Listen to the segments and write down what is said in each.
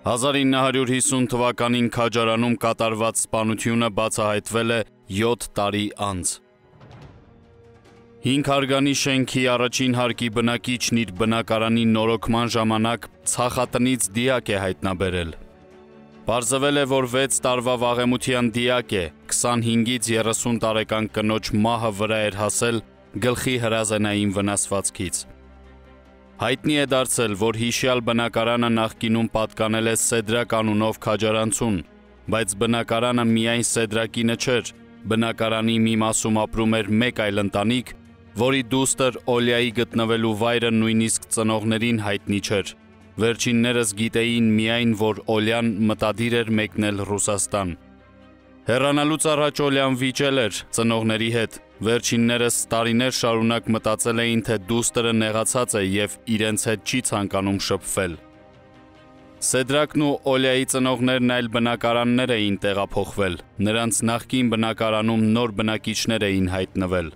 1950 թվականին Քաջարանում կատարված սպանությունը բացահայտվել է 7 տարի անց։ 5 հարգանի շենքի առաջին հարկի բնակիչն իր բնակարանի նորոգման ժամանակ ցախատնից դիակ է հայտնաբերել։ Պարզվել է, որ 6 տարվա վաղեմության դիակ է, 25-ից 30 տարեկան կնոջ մահը վրա էր հասել գլխի հրազենային վնասվածքից։ Հայտնի է դարձել, որ հիշյալ բնակարանը նախկինում պատկանել է Սեդրակ անունով քաջարանցուն, բայց բնակարանը միայն Սեդրակինը չէր, բնակարանի մի մասում ապրում էր մեկ այլ ընտանիք, որի դուստր Օլիայի գտնվելու վայրը նույնիսկ ծնողներին հայտնի չէր։ Վերջիններս գիտեին միայն, որ Օլյան մտադիր էր մեկնել Ռուսաստան։ Հեռանալուց առաջ Օլյան վիճել էր ծնողների հետ, վերջիններս տարիներ շարունակ մտածել էին, թե դուստրը նեղացած է և իրենց հետ չի ցանկանում շփվել։ Սեդրակն ու Օլիայի ծնողներն այլ բնակարաններ էին տեղափոխվել, նրանց նախկին բնակարանում նոր բնակիչներ էին հայտնվել։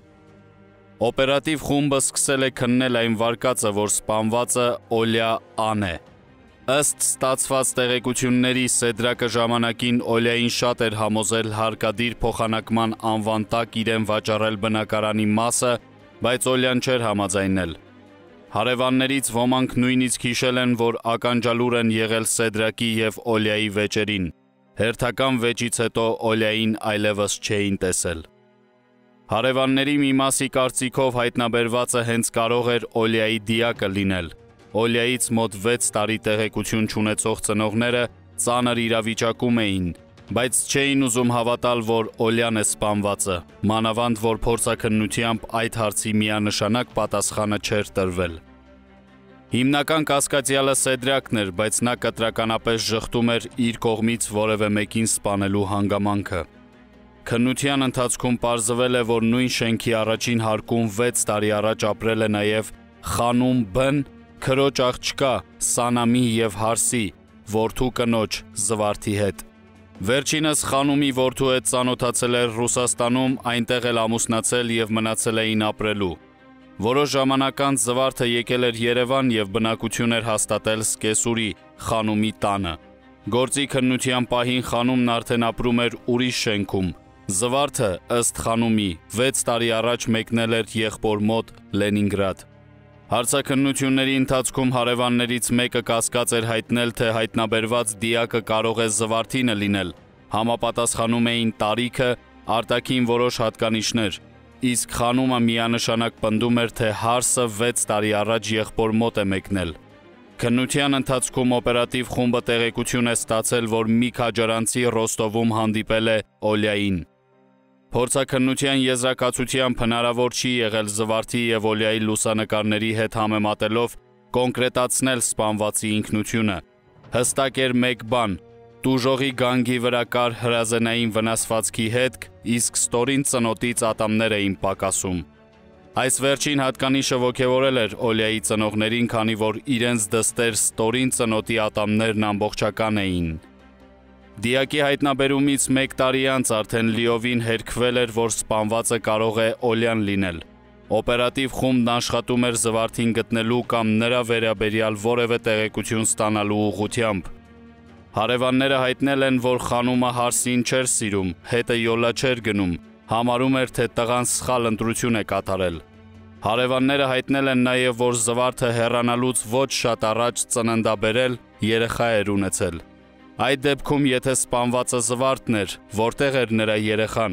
Օպերատիվ խումբը սկսել է քննել այն վարկածը, որ սպանվածը Օլիա Ան է։ Ըստ ստացված տեղեկությունների Սեդրակը ժամանակին Օլիային շատ էր համոզել հարկադիր փոխանակման անվան տակ իրեն վաճառել բնակարանի մասը, բայց Օլյան չէր համաձայնել։ Հարևաններից ոմանք նույնիսկ հիշել են, որ ականջալուր են եղել Սեդրակի և Օլիայի վեճերին։ Հերթական վեճից հետո Օլիային այլևս չէին տեսել։ Հարևանների մի մասի կարծիքով հայտնաբերվածը հենց կարող էր Օլիայի դիակը լինել։ Օլիայից մոտ 6 տարի տեղեկություն չունեցող ծնողները ծանր իրավիճակում էին, բայց չէին ուզում հավատալ, որ Օլյան է սպանվածը, մանավանդ որ փորձաքննությամբ այդ հարցի միանշանակ պատասխանը չէր տրվել։ Հիմնական կասկածյալը Սեդրակն էր, բայց նա կտրականապես ժխտում էր իր կողմից որևէ մեկին սպանելու հանգամանքը։ Քննության ընթացքում պարզվել է, որ նույն շենքի առաջին հարկում 6 տարի առաջ ապրել է նաև Խանում Բ-ն, քրոջ աղջկա Սանամի և Հարսի, որդու կնոջ Զվարթի հետ։ Վերջինս Խանումի որդու հետ ծանոթացել էր Ռուսաստանում, այնտեղ էլ ամուսնացել և մնացել էին ապրելու։ Որոշ ժամանակ անց Զվարթը եկել էր Երևան և բնակություն էր հաստատել Սկեսուրի Խանումի տանը։ Գործի քննության պահին Խանումն արդեն ապրում էր ուրիշ շենքում։ Զվարթը, ըստ Խանումի, 6 տարի առաջ մեկնել էր եղբոր մոտ Լենինգրադ։ Հարցաքննությունների ընթացքում հարևաններից մեկը կասկած էր հայտնել, թե հայտնաբերված դիակը կարող է Զվարթինը լինել։ Համապատասխանում էին տարիքը, արտաքին որոշ հատկանիշներ, իսկ Խանումը միանշանակ պնդում էր, թե Հարսը 6 տարի առաջ եղբոր մոտ է մեկնել։ Քննության ընթացքում օպերատիվ խումբը տեղեկություն է ստացել, որ մի քաջարանցի Ռոստովում հանդիպել է Օլիային։ Փորձաքննության եզրակացությամբ հնարավոր չի եղել Զվարթի և Օլիայի լուսանկարների հետ համեմատելով կոնկրետացնել սպանվածի ինքնությունը։ Հստակ էր մեկ բան՝ տուժողի գանգի վրա կար հրազենային վնասվածքի հետք, իսկ ստորին ծնոտից ատամներ էին պակասում։ Այս վերջին հատկանիշը ոգևորել էր Օլիայի ծնողներին, քանի որ իրենց դստեր ստորին ծնոտի ատամներն ամբողջական էին։ Դիակի հայտնաբերումից 1 տարի անց արդեն լիովին հերքվել էր, որ սպանվածը կարող է Օլյան լինել։ Օպերատիվ խումբն աշխատում էր Զվարթին գտնելու կամ նրա վերաբերյալ որևէ տեղեկություն ստանալու ուղղությամբ։ Հարևանները հայտնել են, որ Խանումը Հարսին չէր սիրում, հետը յոլա չէր գնում, համարում էր, թե տղան սխալ ընտրություն է կատարել։ Հարևանները հայտնել են նաև, որ Զվարթը հեռանալուց ոչ շատ առաջ ծննդաբերել երեխա էր ունեցել։ Այդ դեպքում, եթե սպանվածը Զվարթն էր, որտեղ էր նրա երեխան։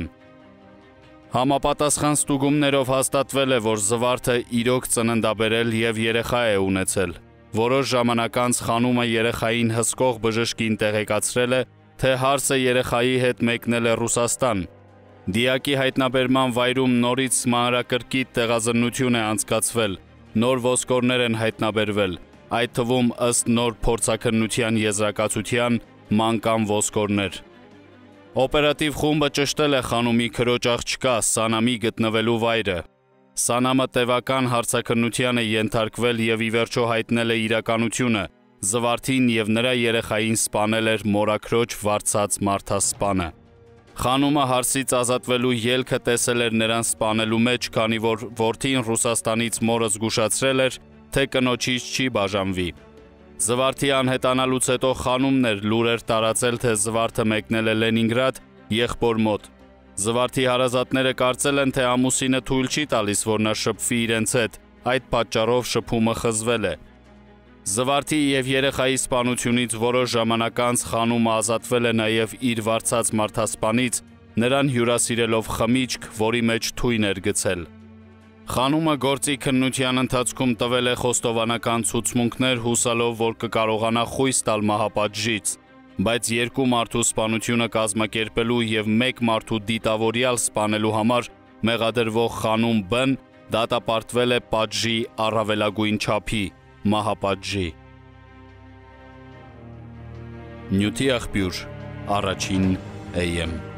Համապատասխան ստուգումներով հաստատվել է, որ Զվարթը իրոք ծննդաբերել և երեխա է ունեցել։ Որոշ ժամանակ անց Խանումը երեխային հսկող բժշկին տեղեկացրել է, թե Հարսը երեխայի հետ մեկնել է Ռուսաստան։ Դիակի հայտնաբերման վայրում նորից մանրակրկիտ տեղազննություն է անցկացվել, նոր ոսկորներ են հայտնաբերվել, այդ թվում ըստ նոր փորձաքննության եզրակացության մանկան ոսկորներ։ Օպերատիվ խումբը ճշտել է Խանումի քրոջ աղջկա Սանամի գտնվելու վայրը։ Սանամը տևական հարցաքննության է ենթարկվել և ի վերջո հայտնել է իրականությունը։ Զվարթին և նրա երեխային սպանել էր մորաքրոջ վարձած մարդասպանը։ Խանումը Հարսից ազատվելու ելքը տեսել էր նրան սպանելու մեջ, քանի որ որդին Ռուսաստանից մորը զգուշացրել էր, թե կնոջից չի բաժանվի։ Զվարթի անհետանալուց հետո խանումներ լուր էր տարածել, թե Զվարթը մեկնել է Լենինգրադ եղբոր մոտ։ Զվարթի հարազատները կարծել են, թե ամուսինը թույլ չի տալիս, որ նա շփվի իրենց հետ, այդ պատճառով շփումը խզվել է։ Զվարթի և երեխայի սպանությունից որոշ ժամանակ անց խանումը ազատվել է նաև իր վարձած մարդասպանից, նրան հյուրասիրելով խմիչք, որի մեջ թույն էր գցել։ Խանումը գործի քննության ընթացքում տվել է խոստովանական ցուցմունքներ, հուսալով, որ կկարողանա խույս տալ մահապատժից, բայց երկու մարդու սպանությունը կազմակերպելու և մեկ մարդու դիտավորյալ սպանելու համար մեղադրվող խանում Բ-ն դատապարտվել է պատժի առավելագույն չափի՝ մահապատժի։ Նյութի աղբյուր, Առաջին AM